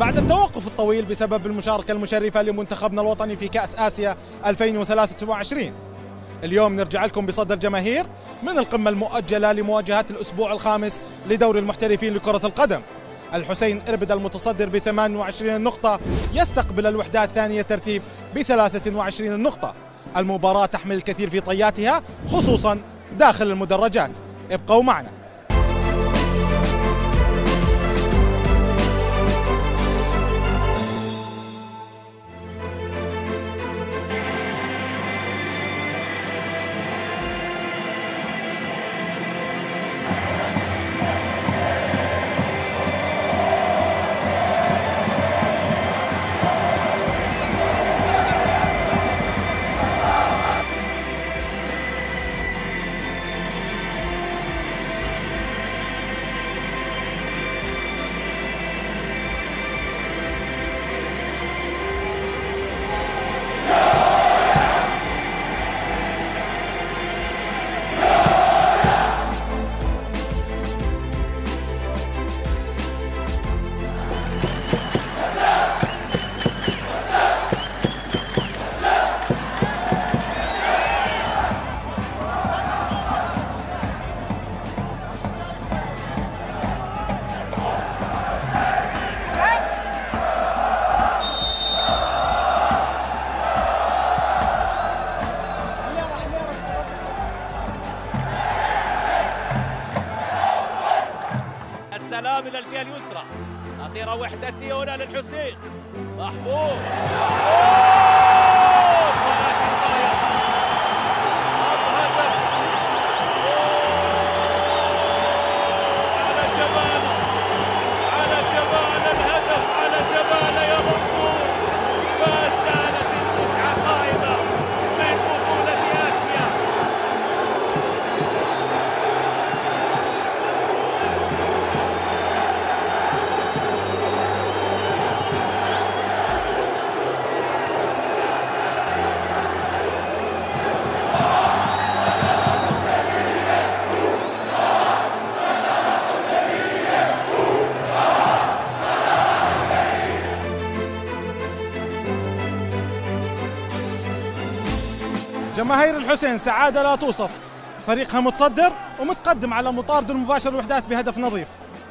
بعد التوقف الطويل بسبب المشاركة المشرفة لمنتخبنا الوطني في كأس آسيا 2023. اليوم نرجع لكم بصدى الجماهير من القمة المؤجلة لمواجهة الأسبوع الخامس لدوري المحترفين لكرة القدم. الحسين إربد المتصدر ب 28 نقطة يستقبل الوحدة الثانية ترتيب ب 23 نقطة. المباراة تحمل الكثير في طياتها خصوصا داخل المدرجات. ابقوا معنا. السلام الى الجهه اليسرى، خطيره وحدتي هنا للحسين محمود. على جماله، على جمال الهدف، على جماله يا محمود. ما زالت المتعه قائمه من بطوله اسيا. جماهير الحسين سعادة لا توصف، فريقها متصدر ومتقدم على مطارد المباشر الوحدات بهدف نظيف.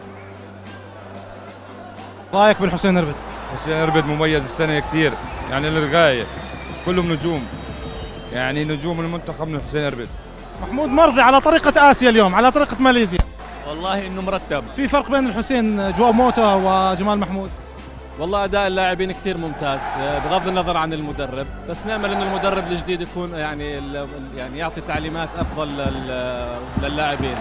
رايك بالحسين إربد؟ حسين إربد مميز السنة كثير، يعني للغاية، كلهم نجوم، يعني نجوم المنتخب من حسين إربد. محمود مرضي على طريقة آسيا اليوم، على طريقة ماليزيا. والله انه مرتب. في فرق بين الحسين جواو موتا وجمال محمود؟ والله اداء اللاعبين كثير ممتاز بغض النظر عن المدرب، بس نامل ان المدرب الجديد يكون يعني يعطي تعليمات افضل للاعبين.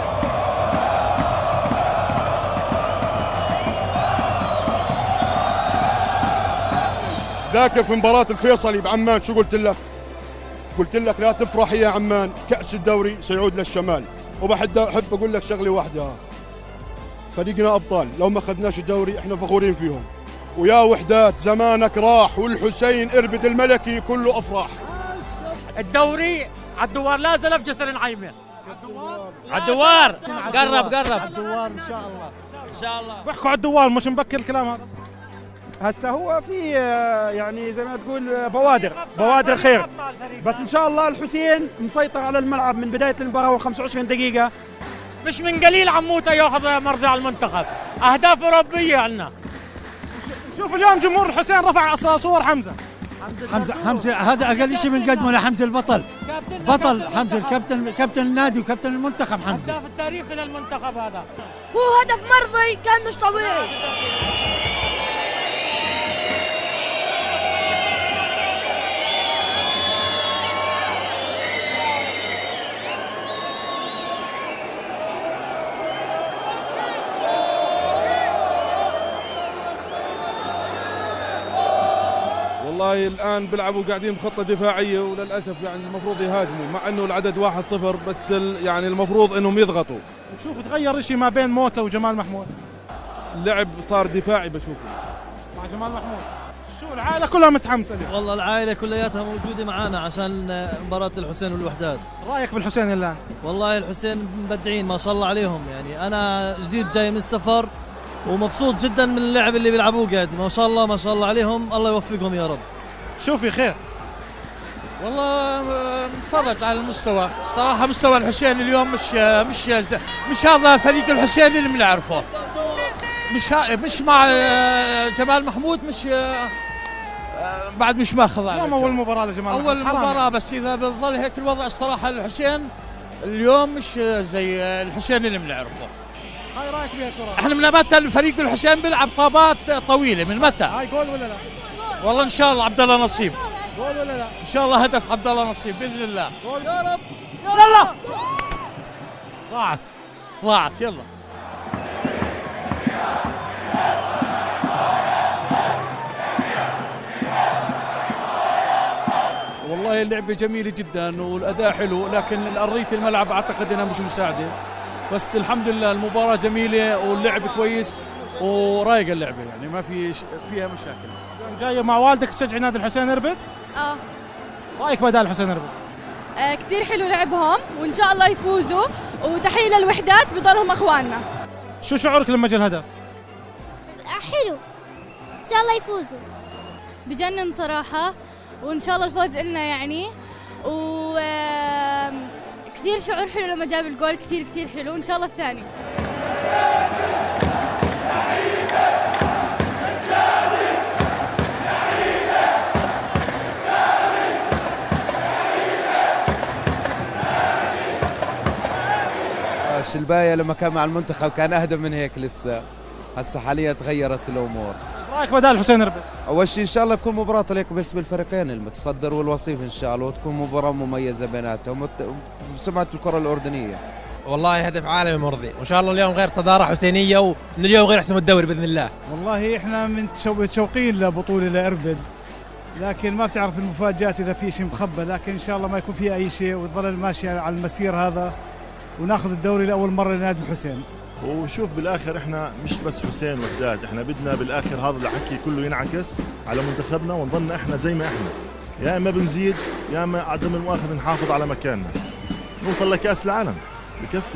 ذاكر في مباراة الفيصلي بعمان شو قلت لك؟ قلت لك لا تفرح يا عمان، كأس الدوري سيعود للشمال. وبحب اقول لك شغله واحده، فريقنا ابطال، لو ما اخذناش الدوري احنا فخورين فيهم. ويا وحدات زمانك راح، والحسين إربد الملكي كله افراح. الدوري على الدوار، لا زلف جسر نعيمه. على الدوار قرب على الدوار ان شاء الله، ان شاء الله. بيحكوا على الدوار، مش مبكر الكلام هذا. هسه هو في يعني زي ما تقول بوادر خير، بس ان شاء الله الحسين مسيطر على الملعب من بدايه المباراه و25 دقيقه. مش من قليل عموته ياخذ مرجع المنتخب، اهداف اوروبيه عندنا. شوف اليوم جمهور الحسين رفع صور حمزه. حمزه هذا اقل شيء بنقدمه لحمزه البطل. بطل حمزه كابتن النادي وكابتن المنتخب. حمزه هداف التاريخي للمنتخب، هذا هو هدف مرضي كان مش طبيعي. والله الان بيلعبوا قاعدين بخطه دفاعيه، وللاسف يعني المفروض يهاجموا، مع انه العدد 1-0، بس يعني المفروض انهم يضغطوا. تشوف تغير شيء ما بين موتا وجمال محمود؟ اللعب صار دفاعي بشوفه مع جمال محمود. شو العائله كلها متحمسه اليوم؟ والله العائله كلياتها موجوده معانا عشان مباراه الحسين والوحدات. رايك بالحسين الان؟ والله الحسين مبدعين ما شاء الله عليهم، يعني انا جديد جاي من السفر ومبسوط جدا من اللعب اللي بيلعبوه قاعد، ما شاء الله ما شاء الله عليهم، الله يوفقهم يا رب. شوفي خير. والله نتفرج على المستوى، صراحة مستوى الحسين اليوم مش هذا فريق الحسين اللي بنعرفه، مش مع جمال محمود، مش بعد مش ماخذ عليه. اليوم أول مباراة لجمال محمود، أول مباراة، بس إذا بتظل هيك الوضع الصراحة الحسين اليوم مش زي الحسين اللي بنعرفه. هاي رايك بها الكرة؟ احنا من متى فريق الحسين بيلعب طابات طويلة، من متى؟ هاي جول ولا لا؟ والله إن شاء الله عبد الله نصيب. جول ولا لا؟ إن شاء الله هدف عبد الله نصيب بإذن الله. جول يا رب. يلا. ضاعت يلا. والله اللعبة جميلة جدا والأداء حلو، لكن أرضية الملعب أعتقد أنها مش مساعدة، بس الحمد لله المباراة جميلة واللعب كويس ورايقة اللعبة، يعني ما فيها مشاكل. جاية مع والدك تشجع نادي الحسين إربد؟ رأيك بدال الحسين إربد؟ كتير حلو لعبهم وإن شاء الله يفوزوا، وتحية للوحدات بضلهم أخواننا. شو شعورك لما جاء الهدف؟ حلو، إن شاء الله يفوزوا. بجنن صراحة، وإن شاء الله الفوز إلنا يعني، كثير شعور حلو لما جاب الجول، كثير كثير حلو، إن شاء الله الثاني. شلباية لما كان مع المنتخب كان أهدى من هيك لسه، هسه حاليا تغيرت الأمور. رايك بدال الحسين إربد؟ أول شيء إن شاء الله تكون مباراة تليق باسم الفريقين المتصدر والوصيف إن شاء الله، وتكون مباراة مميزة بيناتهم بسمعة الكرة الأردنية. والله هدف عالمي مرضي، وإن شاء الله اليوم غير صدارة حسينية، ومن اليوم غير حسم الدوري بإذن الله. والله إحنا متشوقين لبطولة لإربد، لكن ما بتعرف المفاجآت إذا في شيء مخبى، لكن إن شاء الله ما يكون في أي شيء وتظل ماشي على المسير هذا، وناخذ الدوري لأول مرة لنادي الحسين. وشوف بالاخر احنا مش بس حسين وحداد، احنا بدنا بالاخر هذا الحكي كله ينعكس على منتخبنا، ونظلنا احنا زي ما احنا، يا اما بنزيد يا اما عدم المؤاخذه نحافظ على مكاننا، نوصل لكاس العالم بكفي.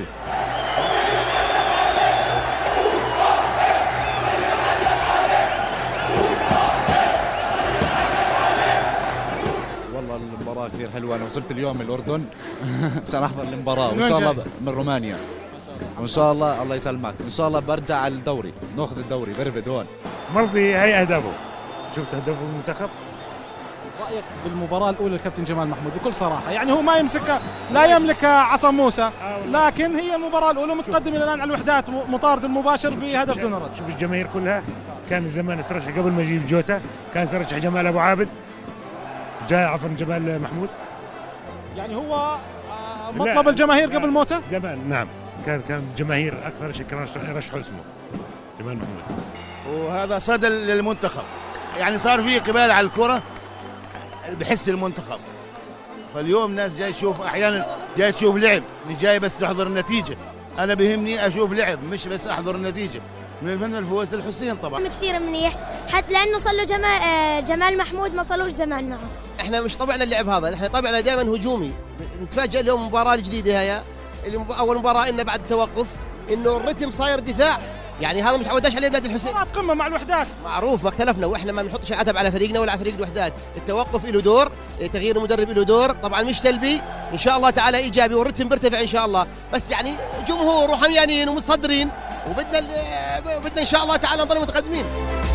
والله المباراة كثير حلوة، أنا وصلت اليوم من الأردن عشان أحضر المباراة، وإن شاء الله من رومانيا، وإن شاء الله الله يسلمك، إن شاء الله برجع على الدوري، ناخذ الدوري برفد هون. مرضي هي أهدافه، شفت أهدافه المنتخب؟ رأيك بالمباراة الأولى الكابتن جمال محمود بكل صراحة، يعني هو ما يمسك لا يملك عصا موسى، لكن هي المباراة الأولى متقدم إلى الآن على الوحدات، مطارد المباشر بهدف دون رد. شوف الجماهير كلها كان زمان ترشح قبل ما يجيب جوتا، كان ترشح جمال أبو عابد، جاء عفوا جمال محمود، يعني هو مطلب الجماهير قبل موته؟ زمان نعم، كان الجماهير أكثر شيء كان يرشحوا اسمه جمال محمود. وهذا صدى للمنتخب، يعني صار في قبال على الكرة بحس المنتخب، فاليوم ناس جاي تشوف، أحيانا جاي تشوف لعب، اللي جاي بس تحضر النتيجة، أنا بهمني أشوف لعب مش بس أحضر النتيجة. من الفن الفوز للحسين طبعا كثير منيح، حتى لأنه صار له جمال محمود ما صلوش زمان معه. احنا مش طبعنا اللعب هذا، احنا طبعنا دائما هجومي، نتفاجئ اليوم المباراة الجديدة هي اللي أول مباراة إنه بعد التوقف إنه الرتم صاير دفاع، يعني هذا مش عودناش عليه بنادي الحسين. مباراة قمة مع الوحدات. معروف ما اختلفنا، واحنا ما بنحطش العتب على فريقنا ولا على فريق الوحدات، التوقف له دور، تغيير المدرب له دور، طبعا مش سلبي، ان شاء الله تعالى ايجابي والرتم بيرتفع ان شاء الله، بس يعني جمهور وحميانين ومتصدرين، وبدنا ان شاء الله تعالى نضل متقدمين.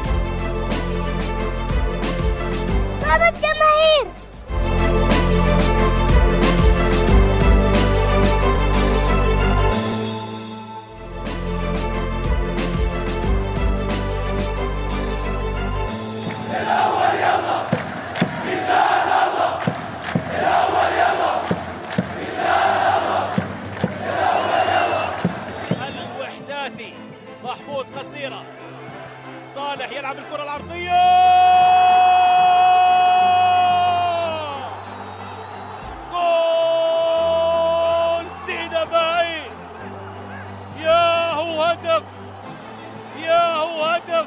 صدى الجماهير. الوحداتي محمود قصيرة، صالح يلعب الكرة العرضية، جول سيدة باي، يا هو هدف، يا هو هدف.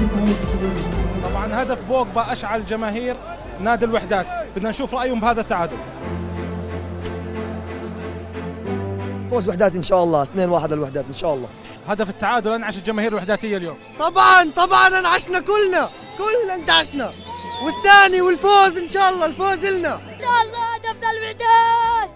طبعا هدف بوجبا اشعل جماهير نادي الوحدات، بدنا نشوف رايهم بهذا التعادل. فوز وحدات ان شاء الله 2-1 للوحدات ان شاء الله. هدف التعادل انعش الجماهير الوحداتيه اليوم. طبعا انعشنا كلنا انتعشنا، والثاني والفوز ان شاء الله، الفوز لنا ان شاء الله. هدفنا الوحدات.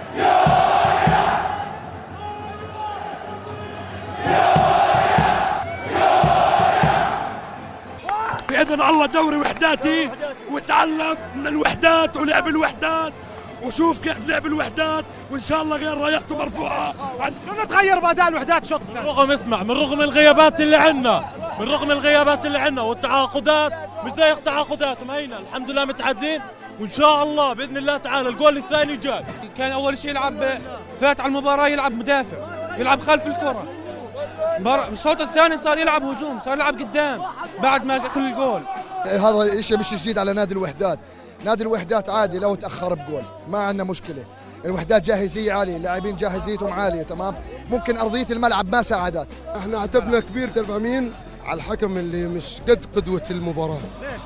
بإذن الله دوري وحداتي، وتعلم من الوحدات ولعب الوحدات، وشوف كيف لعب الوحدات، وإن شاء الله غير رايحته مرفوعة. شو تغير بأداء الوحدات الشوط الثاني؟ من رغم الغيابات اللي عندنا والتعاقدات مش زي التعاقدات مهينة، الحمد لله متعادلين، وإن شاء الله بإذن الله تعالى الجول الثاني جاي. كان أول شيء يلعب فات على المباراة، يلعب مدافع، يلعب خلف الكرة. الشوط الثاني صار يلعب هجوم، صار يلعب قدام بعد ما كل الجول. هذا شيء مش جديد على نادي الوحدات. نادي الوحدات عادي لو تأخر بجول ما عندنا مشكلة. الوحدات جاهزية عالية، اللاعبين جاهزيتهم عالية تمام. ممكن أرضية الملعب ما ساعدت. احنا عتبنا كبير تربع مين على الحكم اللي مش قد قدوة المباراة.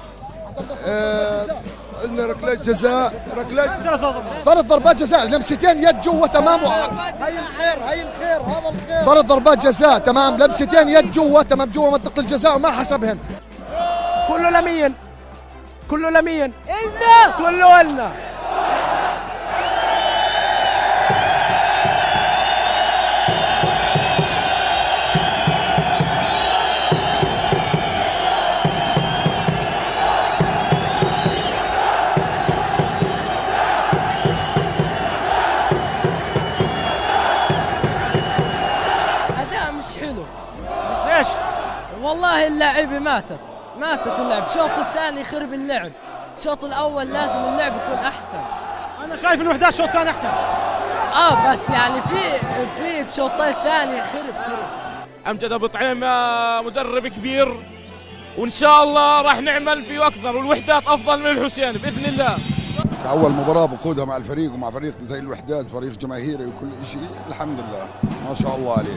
قلنا ركلة جزاء، فرض ضربات جزاء، لمستين يد جوا تمام. هاي الخير هذا الخير. فرض ضربات جزاء تمام، لمستين يد جوا تمام، جوا منطقة الجزاء وما حسبهن. كله لمين كله لنا. أداء مش حلو. ليش؟ والله اللاعيبة ماتت اللعب. الشوط الثاني خرب اللعب، الشوط الأول لازم اللعب يكون أحسن. أنا شايف الوحدات الشوط الثاني أحسن. بس يعني في الشوطين الثاني خرب. أمجد أبو طعيم مدرب كبير، وإن شاء الله راح نعمل فيه أكثر، والوحدات أفضل من الحسين بإذن الله. كأول مباراة بقودها مع الفريق ومع فريق زي الوحدات، فريق جماهيري وكل شيء، الحمد لله ما شاء الله عليه.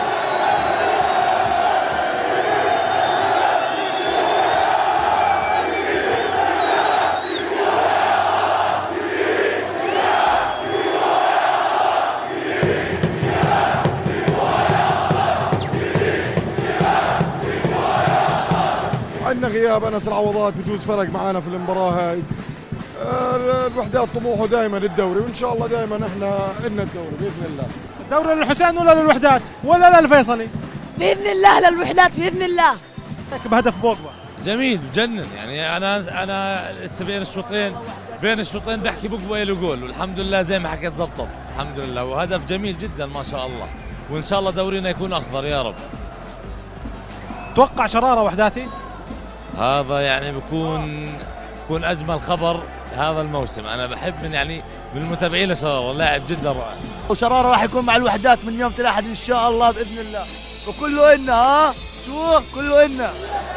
عندنا غياب أنس العوضات بجوز فرق معنا في المباراة هاي. الوحدات طموحه دائما الدوري، وإن شاء الله دائما احنا عندنا الدوري بإذن الله. الدوري للحسين ولا للوحدات ولا للفيصلي؟ بإذن الله للوحدات بإذن الله. بهدف بوجبا جميل بجنن، يعني أنا لسه بين الشوطين بحكي بوجبا له جول، والحمد لله زي ما حكيت زبطت الحمد لله، وهدف جميل جدا ما شاء الله، وإن شاء الله دورينا يكون أخضر يا رب. توقع شرارة وحداتي؟ هذا يعني بكون أجمل خبر هذا الموسم. أنا بحب من المتابعين لشرارة، لاعب جدا رائع. وشرارة راح يكون مع الوحدات من يوم الأحد إن شاء الله بإذن الله، وكله إلنا. كله إلنا.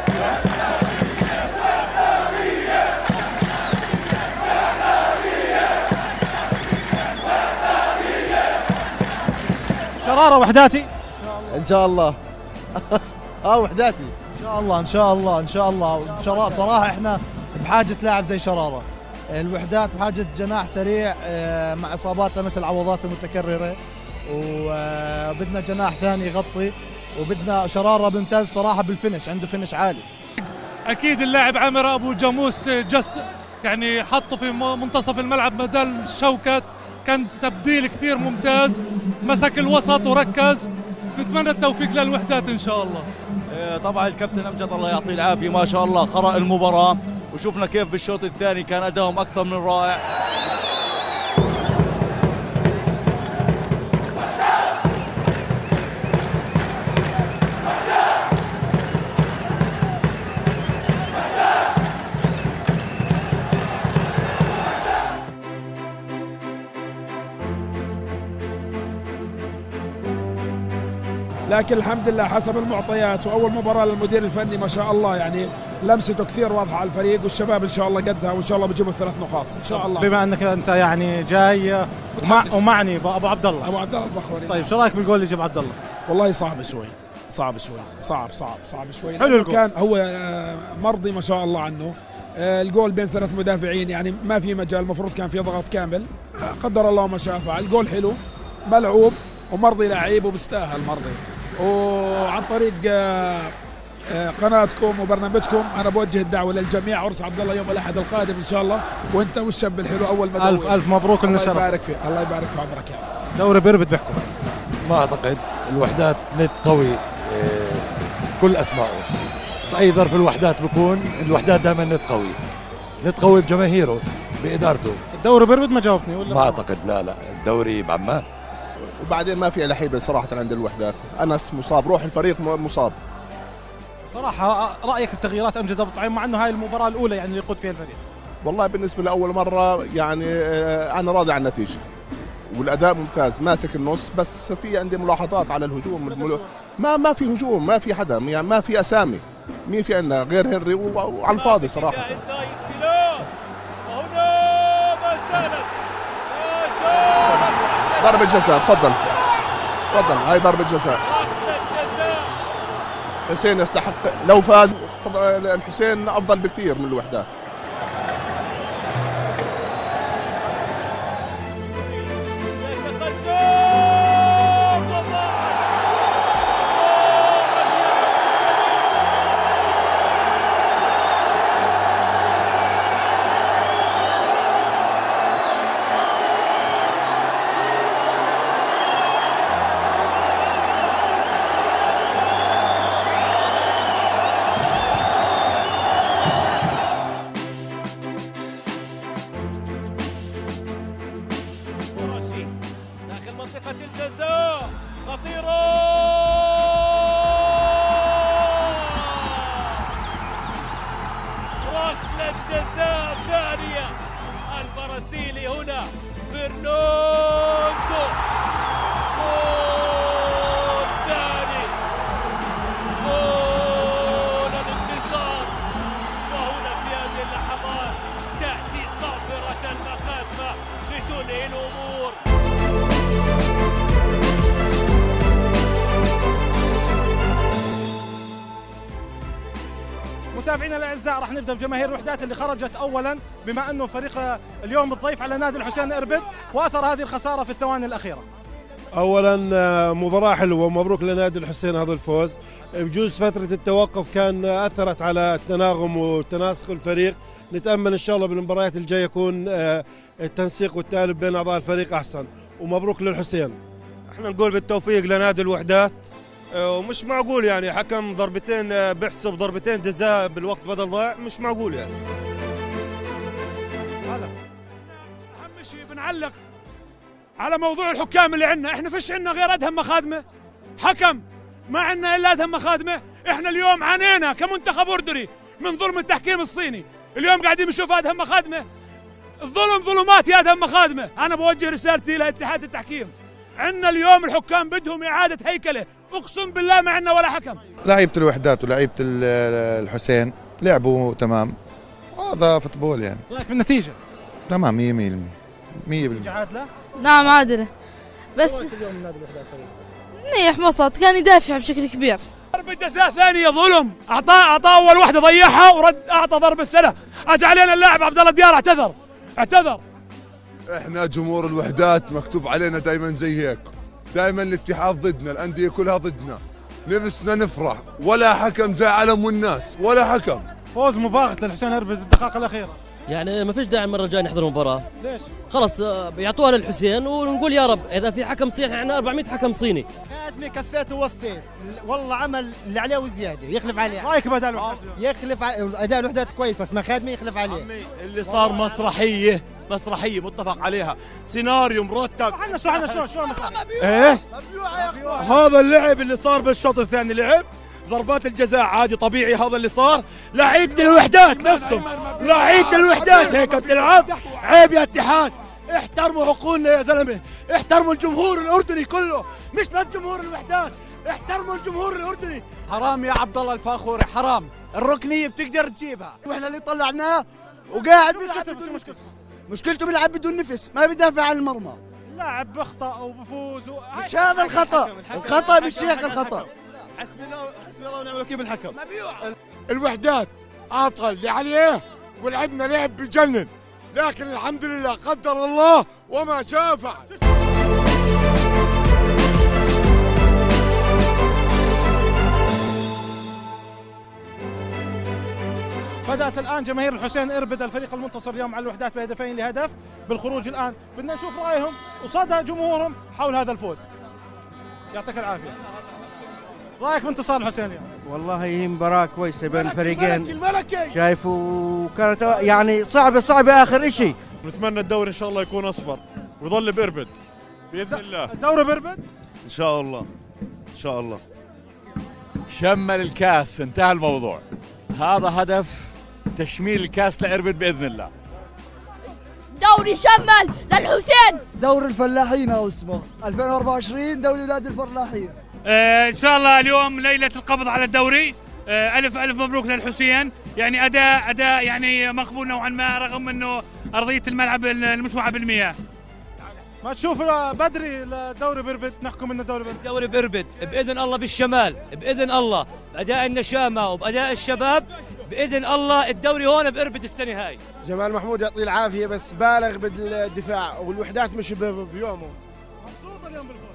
شرارة وحداتي إن شاء الله. وحداتي ان شاء الله بصراحه احنا بحاجه لاعب زي شراره. الوحدات بحاجه جناح سريع مع اصابات انس العوضات المتكرره، وبدنا جناح ثاني يغطي، وبدنا شراره ممتاز صراحه بالفنش، عنده فنش عالي. أكيد اللاعب عامر أبو جاموس يعني حطه في منتصف الملعب بدل شوكت، كان تبديل كثير ممتاز، مسك الوسط وركز. نتمنى التوفيق للوحدات إن شاء الله. طبعا الكابتن أمجد الله يعطيه العافية ما شاء الله قرأ المباراة، وشوفنا كيف بالشوط الثاني كان أداؤهم أكثر من رائع. لكن الحمد لله حسب المعطيات واول مباراه للمدير الفني ما شاء الله، يعني لمسته كثير واضحه على الفريق، والشباب ان شاء الله قدها، وان شاء الله بيجيبوا 3 نقاط ان شاء الله. بما انك انت يعني جاي ومعني ابو عبد الله البخوري. طيب شو رايك بالجول اللي جاب عبد الله؟ والله صعب شوي صعب شوي، صعب شوي. حلو الجول. كان هو مرضي ما شاء الله عنه. الجول بين 3 مدافعين يعني ما في مجال، المفروض كان في ضغط كامل. قدر الله ما شاء فعل. الجول حلو ملعوب ومرضي لعيب وبيستاهل مرضي. وعن طريق قناتكم وبرنامجكم انا بوجه الدعوه للجميع، عرس عبد الله يوم الاحد القادم ان شاء الله، وانت والشاب الحلو اول ما الف مبروك لنا. الله يبارك فيك، الله يبارك في عمرك يا رب. دوري بيربد بيحكم. ما اعتقد الوحدات نت قوي كل اسمائه باي ظرف الوحدات بكون الوحدات دائما نت قوي بجماهيره بادارته. الدوري بيربد ما جاوبتني ولا؟ ما اعتقد، لا الدوري بعمان. وبعدين ما في لعيبه صراحه عند الوحدات. انس مصاب، روح الفريق مصاب صراحه. رايك بتغييرات امجد ابو طعيم مع انه هاي المباراه الاولى يعني اللي يقود فيها الفريق؟ والله بالنسبه لاول مره يعني انا راضي عن النتيجه والاداء ممتاز، ماسك النص، بس في عندي ملاحظات على الهجوم. ما في هجوم، ما في حدا، يعني ما في اسامي. مين في عندنا غير هنري وعلى الفاضي صراحه. ضربة جزاء. تفضل هاي ضربة جزاء. حسين يستحق، لو فاز الحسين افضل بكثير من الوحدات. متابعينا الاعزاء راح نبدا بجماهير الوحدات اللي خرجت اولا بما انه فريق اليوم الضيف على نادي الحسين اربد واثر هذه الخساره في الثواني الاخيره. اولا مباراه حلوه ومبروك لنادي الحسين هذا الفوز. بجوز فتره التوقف كان اثرت على التناغم وتناسق الفريق، نتامل ان شاء الله بالمباريات الجايه يكون التنسيق والتالف بين اعضاء الفريق احسن، ومبروك للحسين. احنا نقول بالتوفيق لنادي الوحدات، ومش معقول يعني حكم ضربتين بيحسب ضربتين جزاء بالوقت بدل ضايع، مش معقول يعني. هلا اهم شيء بنعلق على موضوع الحكام اللي عندنا، احنا فيش عندنا غير ادهم مخادمه حكم، ما عندنا الا ادهم مخادمه. احنا اليوم عانينا كمنتخب اردني من ظلم التحكيم الصيني، اليوم قاعدين نشوف ادهم مخادمه. الظلم ظلمات يا ادهم مخادمه. انا بوجه رسالتي لاتحاد التحكيم، عندنا اليوم الحكام بدهم اعاده هيكله، اقسم بالله ما عندنا ولا حكم. لعيبه الوحدات ولعيبه الحسين لعبوا تمام، هذا فوتبول يعني. رايك بالنتيجه؟ تمام 100%. نتيجه عادله؟ نعم عادله، بس منيح وسط، كان يدافع بشكل كبير. ضربة جزاء ثانية ظلم، اعطى اول واحدة ضيعها ورد اعطى ضربة ثانية، اجى علينا اللاعب عبد الله ديار اعتذر. احنا جمهور الوحدات مكتوب علينا دائما زي هيك، دائما الاتحاد ضدنا، الاندية كلها ضدنا، نفسنا نفرح، ولا حكم زي علم والناس، ولا حكم. فوز مباغت للحسين اربد بالدقائق الأخيرة. يعني ما فيش داعي المرة الجاية نحضر المباراة. ليش؟ خلص بيعطوها للحسين ونقول يا رب إذا في حكم صيني، احنا 400 حكم صيني. خادمي كفيت ووفيت، والله عمل اللي عليه وزيادة، يخلف عليه. رايك بأداء الوحدات؟ يخلف أداء الوحدات كويس، بس ما خادمي يخلف عليه. اللي صار مسرحية متفق عليها، سيناريو مرتب. شو ايش؟ هذا اللعب اللي صار بالشوط الثاني، لعب ضربات الجزاء عادي طبيعي، هذا اللي صار. لعيبة الوحدات نفسهم، لعيبة الوحدات هيك بتلعب، عيب يا اتحاد، احترموا عقولنا يا زلمه، احترموا الجمهور الاردني كله، مش بس جمهور الوحدات، احترموا الجمهور الاردني. حرام يا عبد الله الفاخوري، حرام، الركنيه بتقدر تجيبها، واحنا اللي طلعناه وقاعد مشكلته بيلعب بدون نفس، ما بيدافع عن المرمى. اللاعب بيخطأ وبفوز مش هذا الخطأ، الخطأ بالشيخ الخطأ. حسبي الله ونعم الوكيل بالحكم. الوحدات عطل اللي عليه ولعبنا لعب بجنن، لكن الحمد لله قدر الله وما شاء فعل. بدأت الآن جماهير الحسين إربد الفريق المنتصر اليوم على الوحدات بهدفين لهدف بالخروج الآن. بدنا نشوف رأيهم وصدى جمهورهم حول هذا الفوز. يعطيك العافية. رأيك بانتصار الحسين اليوم؟ والله هي مباراة كويسة بين الفريقين، شايف، وكانت يعني صعبة آخر إشي. نتمنى الدوري إن شاء الله يكون أصفر ويظل بإربد بإذن الله. الدوري بإربد؟ إن شاء الله إن شاء الله. شمل الكاس، انتهى الموضوع. هذا هدف تشميل الكاس لإربد بإذن الله. دوري شمل للحسين. دوري الفلاحين هذا اسمه 2024 دوري ولاد الفلاحين. ان شاء الله اليوم ليله القبض على الدوري. الف مبروك للحسين، يعني اداء يعني مقبول نوعا ما رغم انه ارضيه الملعب المشوعه بالمياه. ما تشوف بدري الدوري بإربد نحكم انه الدوري بإربد؟ الدوري بإربد باذن الله بالشمال، باذن الله باداء النشامه وباداء الشباب باذن الله الدوري هون بإربد السنه هاي. جمال محمود يعطيه العافيه بس بالغ بالدفاع والوحدات مش بيومه. مبسوط اليوم بالفوز؟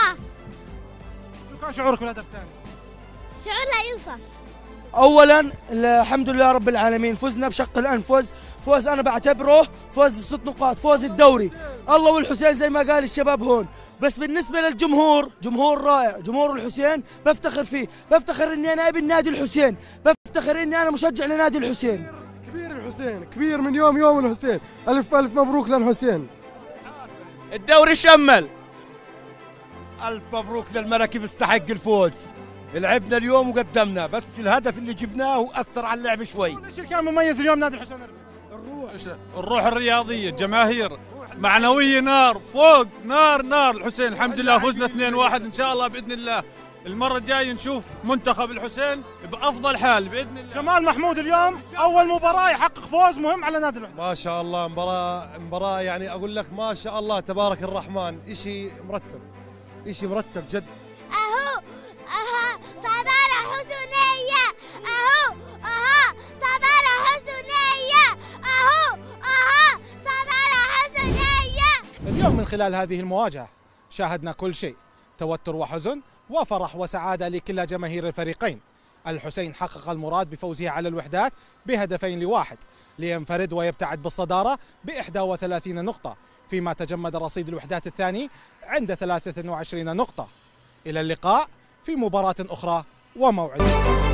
شو كان شعورك بالهدف الثاني؟ شعور لا يوصف. اولا الحمد لله رب العالمين، فزنا بشق الانفس، فوز انا بعتبره فوز 6 نقاط، فوز الدوري. الله والحسين زي ما قال الشباب هون. بس بالنسبه للجمهور، جمهور رائع، جمهور الحسين بفتخر فيه، بفتخر اني انا ابن نادي الحسين، بفتخر اني انا مشجع لنادي الحسين. كبير الحسين، كبير من يوم الحسين. الف مبروك للحسين. الدوري شمل. الف مبروك للملكي، بيستحق الفوز. لعبنا اليوم وقدمنا، بس الهدف اللي جبناه اثر على اللعب شوي. ايش اللي كان مميز اليوم نادي الحسين إربد؟ الروح الرياضيه، الجماهير معنويه نار فوق نار. الحسين الحمد لله فزنا 2-1، ان شاء الله باذن الله المره الجايه نشوف منتخب الحسين بافضل حال باذن الله. جمال محمود اليوم اول مباراه يحقق فوز مهم على نادي الوحدة. ما شاء الله مباراه يعني اقول لك ما شاء الله تبارك الرحمن، شيء مرتب جد. اهو صدارة حسنية، اهو صدارة حسنية، اهو صدارة حسنية. اليوم من خلال هذه المواجهة شاهدنا كل شيء، توتر وحزن وفرح وسعادة لكلا جماهير الفريقين. الحسين حقق المراد بفوزه على الوحدات ب2-1 لينفرد ويبتعد بالصدارة ب31 نقطة، فيما تجمد رصيد الوحدات الثاني عند 23 نقطة. إلى اللقاء في مباراة أخرى وموعد.